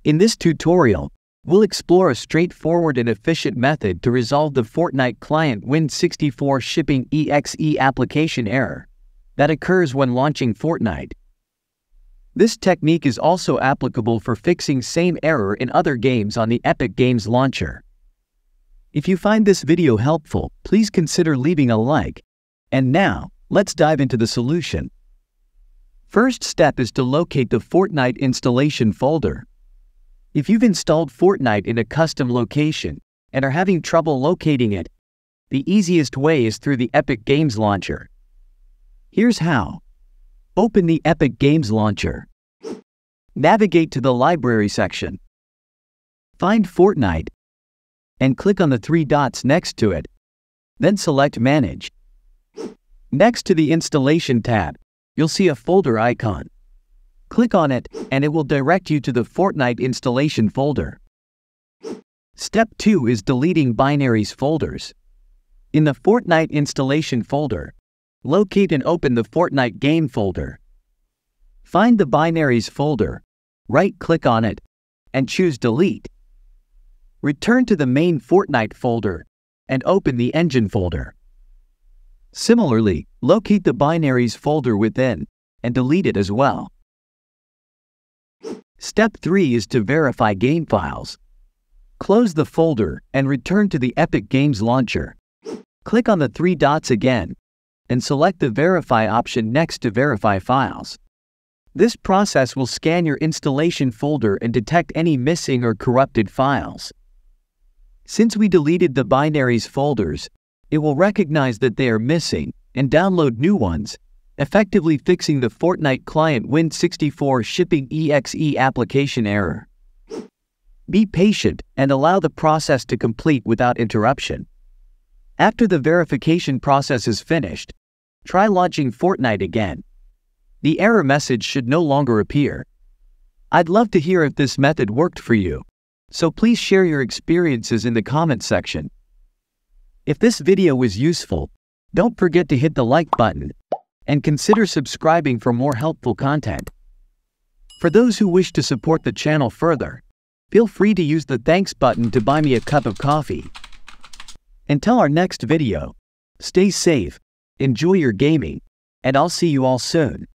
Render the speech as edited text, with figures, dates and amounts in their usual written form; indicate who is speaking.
Speaker 1: In this tutorial, we'll explore a straightforward and efficient method to resolve the Fortnite-Client-Win64-Shipping.exe application error that occurs when launching Fortnite. This technique is also applicable for fixing same error in other games on the Epic Games launcher. If you find this video helpful, please consider leaving a like. And now, let's dive into the solution. First step is to locate the Fortnite installation folder. If you've installed Fortnite in a custom location and are having trouble locating it, the easiest way is through the Epic Games launcher. Here's how. Open the Epic Games launcher. Navigate to the Library section. Find Fortnite and click on the three dots next to it. Then select Manage. Next to the Installation tab, you'll see a folder icon. Click on it, and it will direct you to the Fortnite installation folder. Step 2 is deleting binaries folders. In the Fortnite installation folder, locate and open the Fortnite game folder. Find the binaries folder, right-click on it, and choose Delete. Return to the main Fortnite folder and open the engine folder. Similarly, locate the binaries folder within and delete it as well. Step 3 is to verify game files. Close the folder and return to the Epic Games launcher. Click on the three dots again and select the Verify option next to Verify Files. This process will scan your installation folder and detect any missing or corrupted files. Since we deleted the binaries folders, it will recognize that they are missing and download new ones, effectively fixing the Fortnite-Client-Win64-Shipping.exe application error. Be patient and allow the process to complete without interruption. After the verification process is finished, try launching Fortnite again. The error message should no longer appear. I'd love to hear if this method worked for you, so please share your experiences in the comment section. If this video was useful, don't forget to hit the like button and consider subscribing for more helpful content. For those who wish to support the channel further, feel free to use the thanks button to buy me a cup of coffee. Until our next video, stay safe, enjoy your gaming, and I'll see you all soon.